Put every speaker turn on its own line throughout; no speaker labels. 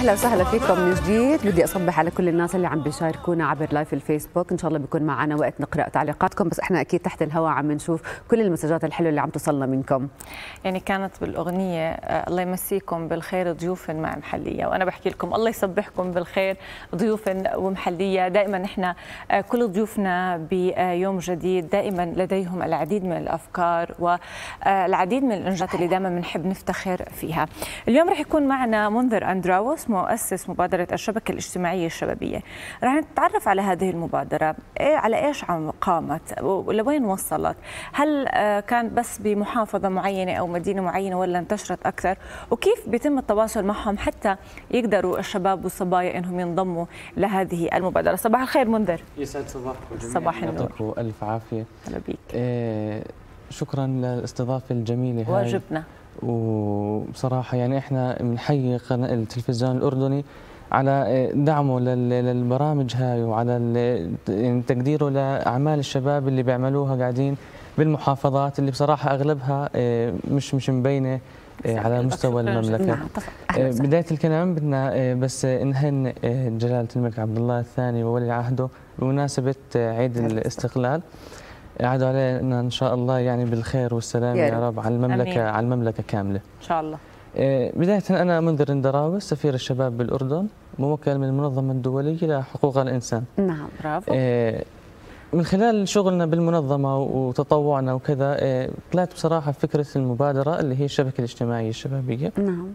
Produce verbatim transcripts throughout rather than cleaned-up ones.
اهلا وسهلا فيكم من جديد. بدي اصبح على كل الناس اللي عم بيشاركونا عبر لايف الفيسبوك، ان شاء الله بيكون معنا وقت نقرا تعليقاتكم، بس احنا اكيد تحت الهواء عم نشوف كل المسجات الحلوه اللي عم توصلنا منكم.
يعني كانت بالاغنيه الله يمسيكم بالخير ضيوف مع محليه، وانا بحكي لكم الله يصبحكم بالخير ضيوف ومحليه. دائما نحن كل ضيوفنا بيوم جديد دائما لديهم العديد من الافكار والعديد من الانجازات اللي دائما بنحب نفتخر فيها. اليوم رح يكون معنا منذر أندراوس مؤسس مبادرة الشبكة الاجتماعية الشبابية. رح نتعرف على هذه المبادرة، إيه على إيش عم قامت ولوين وصلت، هل كان بس بمحافظة معينة أو مدينة معينة ولا انتشرت أكثر، وكيف بيتم التواصل معهم حتى يقدروا الشباب والصبايا إنهم ينضموا لهذه المبادرة. صباح الخير منذر.
يسعد صباحكم جميعا.
صباح النور.
يعطيكم ألف عافية.
هلا بيك.
إيه شكرا للاستضافة الجميلة هاي.
واجبنا.
وبصراحة يعني احنا بنحيي قناة التلفزيون الأردني على دعمه للبرامج هاي وعلى يعني تقديره لأعمال الشباب اللي بيعملوها قاعدين بالمحافظات اللي بصراحة أغلبها مش مش مبينة على مستوى المملكة.
نعم.
بداية الكلام بدنا بس نهن جلالة الملك عبد الله الثاني وولي عهده بمناسبة عيد الاستقلال، عادوا علينا ان شاء الله يعني بالخير والسلام يا, يا رب على المملكه أمين. على المملكه كامله
ان شاء الله.
بدايه انا منذر أندراوس سفير الشباب بالاردن، موكل من المنظمه الدوليه لحقوق الانسان.
نعم برافو.
من خلال شغلنا بالمنظمه وتطوعنا وكذا طلعت بصراحه فكره المبادره اللي هي الشبكه الاجتماعيه الشبابيه.
نعم.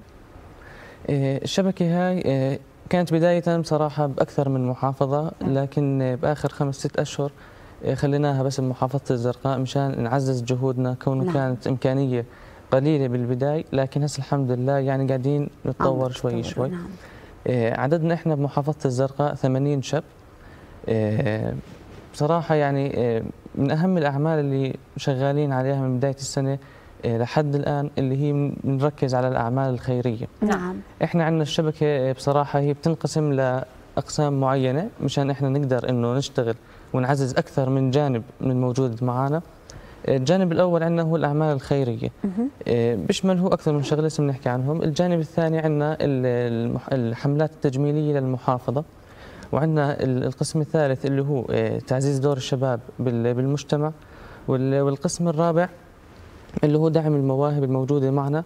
الشبكه هاي كانت بدايه بصراحه باكثر من محافظه، لكن باخر خمس ست اشهر خليناها بس بمحافظة الزرقاء مشان نعزز جهودنا، كونه نعم. كانت إمكانية قليلة بالبداية، لكن هسه الحمد لله يعني قاعدين نتطور شوي شوي. نعم. عددنا إحنا بمحافظة الزرقاء ثمانين شاب. بصراحة يعني من أهم الأعمال اللي شغالين عليها من بداية السنة لحد الآن اللي هي بنركز على الأعمال الخيرية.
نعم. إحنا
عندنا الشبكة بصراحة هي بتنقسم لأقسام معينة مشان إحنا نقدر إنه نشتغل ونعزز أكثر من جانب من الموجود معنا. الجانب الأول عندنا هو الأعمال الخيرية، بيشمل هو أكثر من شغلة لسه بنحكي عنهم. الجانب الثاني عندنا الحملات التجميلية للمحافظة، وعندنا القسم الثالث اللي هو تعزيز دور الشباب بالمجتمع، والقسم الرابع اللي هو دعم المواهب الموجودة معنا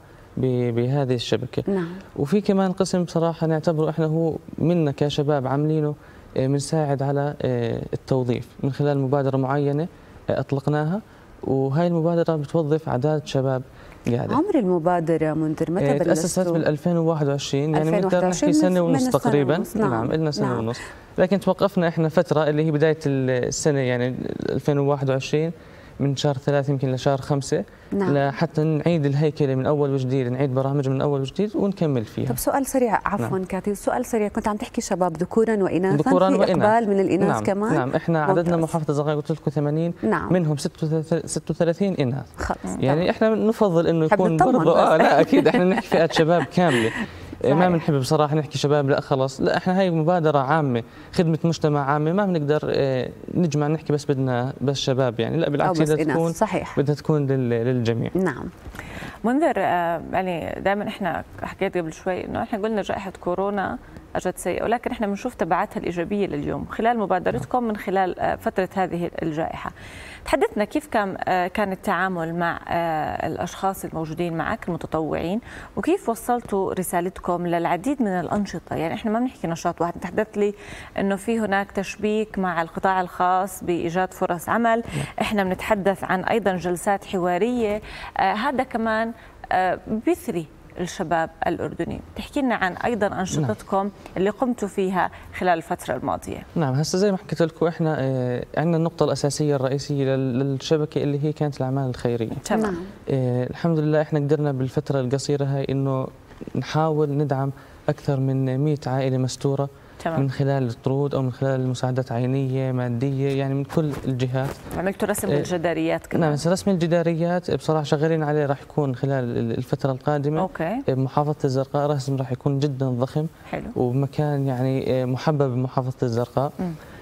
بهذه الشبكة.
نعم.
وفي كمان قسم بصراحة نعتبره إحنا هو منا كشباب عاملينه بنساعد على التوظيف من خلال مبادرة معينة أطلقناها، وهي المبادرة بتوظف عدد شباب قاعدة.
عمر المبادرة منذر متى بلشتوا؟
تأسست بال ألفين وواحد وعشرين، يعني بنقدر نحكي سنة ونص تقريبا.
نعم,
نعم لنا سنة
نعم.
ونص، لكن توقفنا احنا فترة اللي هي بداية السنة يعني ألفين وواحد وعشرين من شهر ثلاثة يمكن لشهر خمسة. نعم. لحتى نعيد الهيكله من اول وجديد، نعيد برامج من اول وجديد ونكمل فيها.
طب سؤال سريع عفوا. نعم. كاتب سؤال سريع، كنت عم تحكي شباب ذكورا واناثا،
ذكورا
في
وإناث.
اقبال من الاناث؟
نعم.
كمان
نعم احنا ممتاز. عددنا محافظه الزرقاء قلت لكم ثمانين.
نعم.
منهم ستة وثلاثين اناث.
خلص.
يعني طبعا. احنا نفضل انه يكون برضه اه لا اكيد احنا نحكي فئات شباب كامله. ما بنحب بصراحه نحكي شباب لا خلص، لا احنا هي مبادره عامه، خدمه مجتمع عامه، ما بنقدر اه نجمع نحكي بس بدنا بس شباب يعني، لا بالعكس بدها تكون
صحيح.
بدها تكون للجميع.
نعم.
منذر يعني دائما احنا حكيت قبل شوي انه احنا قلنا جائحه كورونا اجت سيئه، ولكن احنا بنشوف تبعاتها الايجابيه لليوم خلال مبادرتكم من خلال فتره هذه الجائحه. تحدثنا كيف كان كان التعامل مع الاشخاص الموجودين معك المتطوعين، وكيف وصلتوا رسالتكم للعديد من الانشطه. يعني احنا ما بنحكي نشاط واحد، تحدثت لي انه في هناك تشبيك مع القطاع الخاص بايجاد فرص عمل، احنا بنتحدث عن ايضا جلسات حواريه، آه هذا كمان آه بيثري الشباب الأردني. تحكي لنا عن أيضا أنشطتكم نعم. اللي قمتوا فيها خلال الفترة الماضية.
نعم هسه زي ما حكيت لكم احنا اه عندنا النقطة الأساسية الرئيسية للشبكة اللي هي كانت الأعمال الخيرية.
تمام.
اه الحمد لله احنا قدرنا بالفترة القصيرة هاي إنه نحاول ندعم أكثر من مئة عائلة مستورة. تمام. من خلال الطرود او من خلال المساعدات عينيه ماديه، يعني من كل الجهات.
عملتوا رسم الجداريات كمان؟
نعم رسم الجداريات بصراحه شغالين عليه، راح يكون خلال الفتره القادمه.
اوكي.
بمحافظه الزرقاء رسم راح يكون جدا ضخم.
حلو.
وبمكان يعني محبب بمحافظه الزرقاء. م.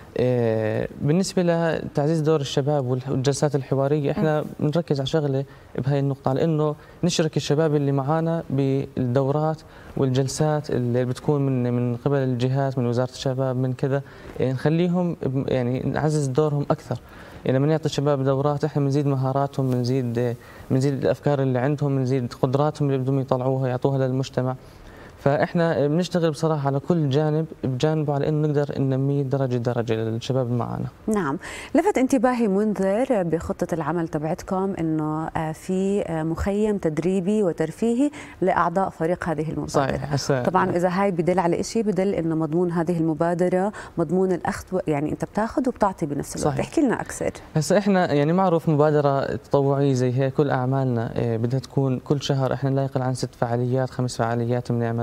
بالنسبة لتعزيز دور الشباب والجلسات الحوارية احنا بنركز على شغلة بهاي النقطة، على انه نشرك الشباب اللي معانا بالدورات والجلسات اللي بتكون من من قبل الجهات، من وزارة الشباب، من كذا، نخليهم يعني نعزز دورهم أكثر. يعني لما نعطي الشباب دورات احنا بنزيد مهاراتهم، بنزيد بنزيد الافكار اللي عندهم، بنزيد قدراتهم اللي بدهم يطلعوها يعطوها للمجتمع. فاحنا بنشتغل بصراحه على كل جانب بجانبه على انه نقدر ننميه درجه درجه للشباب اللي معنا.
نعم، لفت انتباهي منذر بخطه العمل تبعتكم انه في مخيم تدريبي وترفيهي لاعضاء فريق هذه المبادره. صحيح. طبعا اذا هاي بدل على شيء، بدل انه مضمون هذه المبادره مضمون الاخذ، يعني انت بتاخذ وبتعطي بنفس الوقت. صحيح. احكي لنا اكثر. هسه
احنا يعني معروف مبادره تطوعيه زي هيك، كل اعمالنا بدها تكون كل شهر احنا لا يقل عن ست فعاليات خمس فعاليات بنعمل.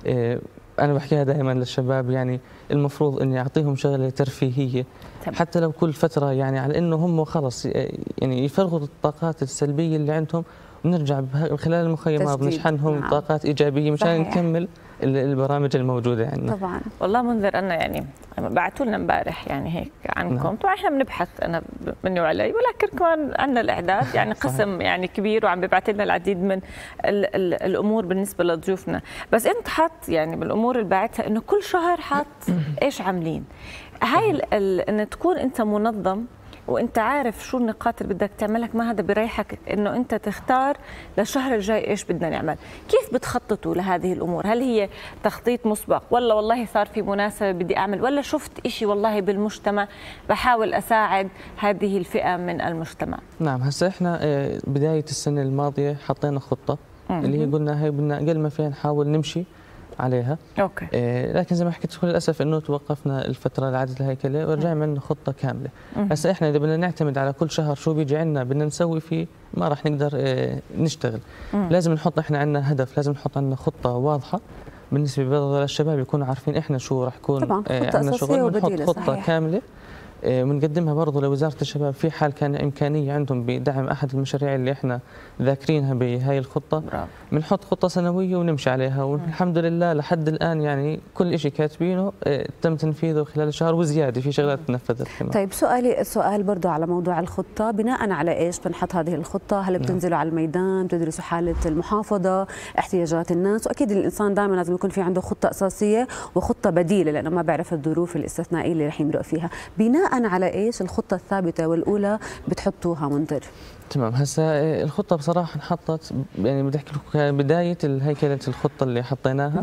أنا بحكيها دائما للشباب، يعني المفروض إني أعطيهم شغلة ترفيهية حتى لو كل فترة، يعني على إنه هم خلص يعني يفرغوا الطاقات السلبية اللي عندهم، ونرجع خلال المخيمات بنشحنهم نعم. طاقات إيجابية مشان نكمل البرامج الموجودة عندنا.
طبعا والله منذر أنا يعني بعثوا لنا امبارح يعني هيك عنكم. نعم. طبعا احنا بنبحث أنا مني وعلي، ولكن كمان عندنا الإعداد يعني قسم يعني كبير وعم بيبعث لنا العديد من ال ال الأمور بالنسبة لضيوفنا. بس أنت حاط يعني بالأمور اللي باعتها إنه كل شهر حاط إيش عاملين. هاي إن تكون أنت منظم وانت عارف شو النقاط اللي بدك تعملها، ما هذا بريحك انه انت تختار للشهر الجاي ايش بدنا نعمل. كيف بتخططوا لهذه الامور؟ هل هي تخطيط مسبق، ولا والله صار في مناسبه بدي اعمل، ولا شفت إشي والله بالمجتمع بحاول اساعد هذه الفئه من المجتمع؟
نعم، هسه احنا بدايه السنه الماضيه حطينا خطه اللي هي قلنا هي بدنا اقل ما فيها نحاول نمشي عليها.
اوكي.
إيه لكن زي ما حكيت لكم للاسف انه توقفنا الفتره لعدد الهيكله ورجعنا عملنا خطه كامله. هسه احنا اذا بدنا نعتمد على كل شهر شو بيجي عندنا بدنا نسوي فيه، ما راح نقدر إيه نشتغل. مم. لازم نحط احنا عندنا هدف، لازم نحط عندنا خطه واضحه بالنسبه للشباب يكونوا عارفين احنا شو راح يكون.
طبعا خطه
عندنا
اساسيه وبديله.
خطه صحيح. كامله بنقدمها برضه لوزاره الشباب في حال كان امكانيه عندهم بدعم احد المشاريع اللي احنا ذاكرينها بهاي الخطه. بنحط خطه سنويه ونمشي عليها، والحمد لله لحد الان يعني كل شيء كاتبينه تم تنفيذه خلال الشهر وزياده، في شغلات تنفذت كمان.
طيب سؤالي السؤال برضه على موضوع الخطه، بناء على ايش بنحط هذه الخطه؟ هل بتنزلوا نعم. على الميدان بتدرسوا حاله المحافظه، احتياجات الناس؟ واكيد الانسان دائما لازم يكون في عنده خطه اساسيه وخطه بديله، لانه ما بيعرف الظروف الاستثنائيه اللي رح يمرق فيها. بناء على ايش الخطه الثابته والاولى بتحطوها منذر؟
تمام، هسه الخطه بصراحه انحطت يعني بدي احكي لكم بدايه الهيكله الخطه اللي حطيناها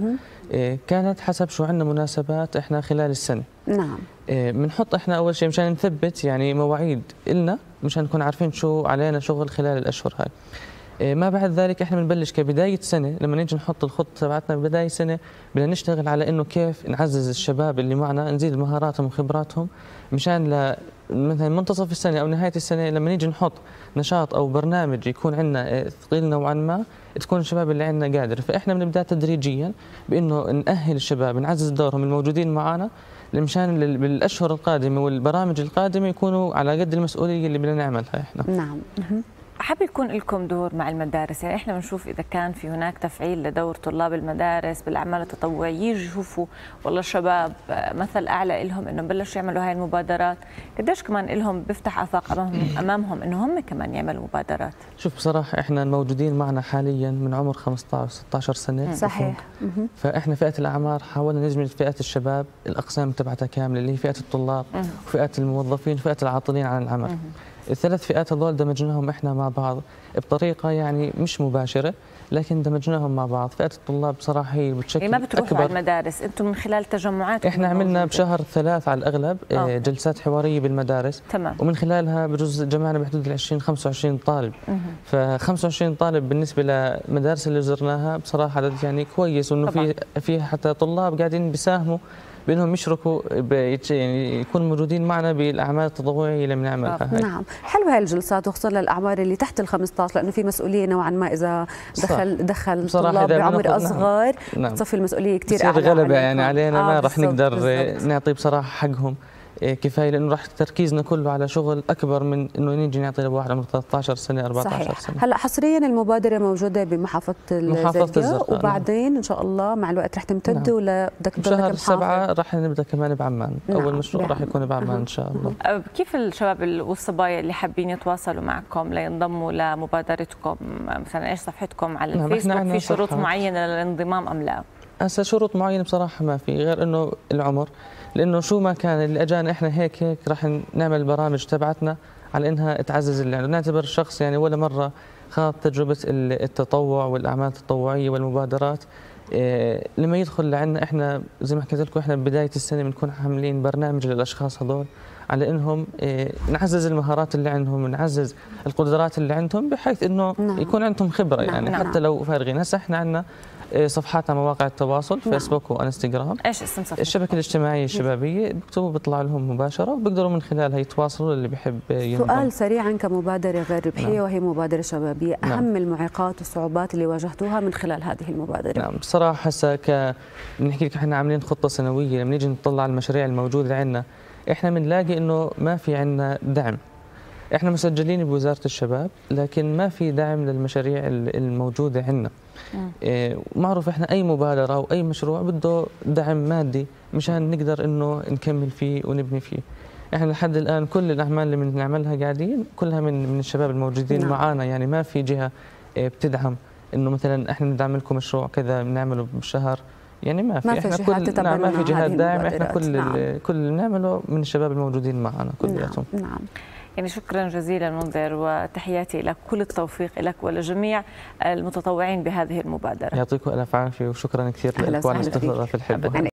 كانت حسب شو عندنا مناسبات احنا خلال السنه.
نعم.
بنحط احنا اول شيء مشان نثبت يعني مواعيد النا، مشان نكون عارفين شو علينا شغل خلال الاشهر هاي. ما بعد ذلك احنا بنبلش كبدايه سنه، لما نيجي نحط الخطه تبعتنا بدايه سنه بدنا نشتغل على انه كيف نعزز الشباب اللي معنا، نزيد مهاراتهم وخبراتهم مشان ل مثلا منتصف السنه او نهايه السنه لما نيجي نحط نشاط او برنامج يكون عندنا ثقيل نوعا ما، تكون الشباب اللي عندنا قادر. فاحنا بنبدا تدريجيا بانه ناهل الشباب، نعزز دورهم الموجودين معنا مشان بالاشهر القادمه والبرامج القادمه يكونوا على قد المسؤوليه اللي بدنا نعملها احنا.
نعم.
حاب يكون لكم دور مع المدارس، يعني احنا بنشوف اذا كان في هناك تفعيل لدور طلاب المدارس بالاعمال التطوعيه، يجي يشوفوا والله الشباب مثل اعلى لهم انه بلشوا يعملوا هاي المبادرات، قديش كمان لهم بيفتح افاق امامهم امامهم انه هم كمان يعملوا مبادرات.
شوف بصراحه احنا الموجودين معنا حاليا من عمر خمسة عشر ستة عشر سنه.
صحيح.
فاحنا فئه الاعمار حاولنا ندمج فئه الشباب الاقسام تبعتها كامله اللي هي فئه الطلاب وفئه الموظفين وفئه العاطلين عن العمل. الثلاث فئات هذول دمجناهم احنا مع بعض بطريقه يعني مش مباشره، لكن دمجناهم مع بعض. فئه الطلاب بصراحه هي بتشكل
يعني ما بتروحوا على المدارس انتم من خلال تجمعات؟
احنا عملنا بشهر ثلاث على الاغلب أوه. جلسات حواريه بالمدارس.
تمام.
ومن خلالها بجوز جمعنا بحدود ال عشرين خمسة وعشرين طالب. ف خمسة وعشرين طالب بالنسبه للمدارس اللي زرناها بصراحه عدد يعني كويس، وانه في في حتى طلاب قاعدين بيساهموا بانهم يشركوا يعني يكونوا موجودين معنا بالاعمال التطوعيه اللي بنعملها.
نعم، حلوه هاي الجلسات وخصوصا للاعمار اللي تحت ال خمسة عشر، لانه في مسؤوليه نوعا ما اذا دخل صح. دخل طلاب بعمر اصغر
نعم.
تصفي المسؤوليه كثير
اعلى، غلبه يعني علينا. آه ما راح نقدر بالزبط. نعطي بصراحه حقهم. كفايه، لانه راح تركيزنا كله على شغل اكبر من انه نيجي نعطي لواحد عمره ثلاثة عشر سنه أربعة عشر
صحيح.
سنه.
هلا حصريا المبادره موجوده بمحافظه الزرقاء،
الزرقاء
وبعدين نعم. ان شاء الله مع الوقت رح تمتد. نعم. ولا بدك تضلك
بشهر سبعة رح نبدا كمان بعمان. نعم. اول مشروع رح يكون بعمان ان شاء الله.
كيف الشباب والصبايا اللي حابين يتواصلوا معكم لينضموا لمبادرتكم؟ مثلا ايش صفحتكم على
نعم.
الفيسبوك؟ في شروط معينه للانضمام ام لا؟
هسه شروط معينه بصراحه ما في، غير انه العمر، لانه شو ما كان اللي اجانا احنا هيك هيك راح نعمل البرامج تبعتنا على انها تعزز اللي يعني نعتبر الشخص يعني ولا مره خاض تجربه التطوع والاعمال التطوعيه والمبادرات. إيه لما يدخل لعنا احنا زي ما حكيت لكم احنا ببدايه السنه بنكون عاملين برنامج للاشخاص هذول على انهم إيه نعزز المهارات اللي عندهم، نعزز القدرات اللي عندهم، بحيث انه نعم. يكون عندهم خبره. نعم. يعني نعم. حتى لو فارغين. هسه احنا عندنا صفحات على مواقع التواصل، نعم. فيسبوك وانستغرام.
ايش اسم صفحتك؟
الشبكه الاجتماعيه الشبابيه، بيكتبوا بيطلع لهم مباشره وبيقدروا من خلالها يتواصلوا اللي بيحب ينضم.
سؤال سريعا كمبادره غير ربحيه، نعم. وهي مبادره شبابيه، اهم نعم. المعيقات والصعوبات اللي واجهتوها من خلال هذه المبادره؟
نعم بصراحه هسه ك بنحكي لك احنا عاملين خطه سنويه، لما نيجي نطلع على المشاريع الموجوده عندنا احنا بنلاقي انه ما في عندنا دعم. احنا مسجلين بوزاره الشباب لكن ما في دعم للمشاريع الموجوده عندنا. إيه معروف احنا اي مبادره او اي مشروع بده دعم مادي مشان نقدر انه نكمل فيه ونبني فيه. احنا لحد الان كل الاعمال اللي بنعملها قاعدين كلها من من الشباب الموجودين نعم. معانا، يعني ما في جهه بتدعم انه مثلا احنا ندعم لكم مشروع كذا بنعمله بالشهر، يعني ما في.
ما في
احنا
كل
نعم ما في جهات داعمه، احنا كل نعم. كل اللي بنعمله من الشباب الموجودين معنا كلياتهم.
نعم. نعم.
يعني شكرا جزيلا منذر، وتحياتي لك، كل التوفيق لك ولجميع المتطوعين بهذه المبادرة.
يعطيكم ألف عافية وشكرا كثير لك وعلى الاستضافة الحلوة.